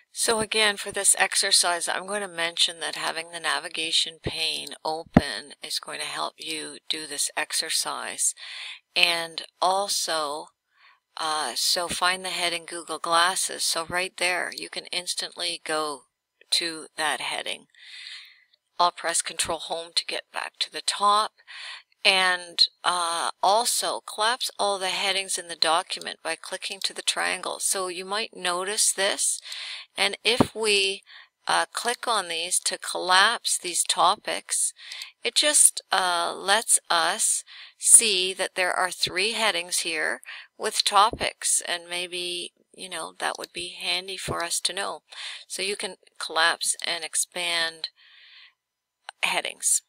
So again, for this exercise, I'm going to mention that having the navigation pane open is going to help you do this exercise. And also, so find the heading Google Glasses. So right there, you can instantly go to that heading. I'll press Control Home to get back to the top. And also collapse all the headings in the document by clicking to the triangle. So you might notice this, and if we click on these to collapse these topics, it just lets us see that there are 3 headings here with topics, and maybe that would be handy for us to know. So you can collapse and expand headings.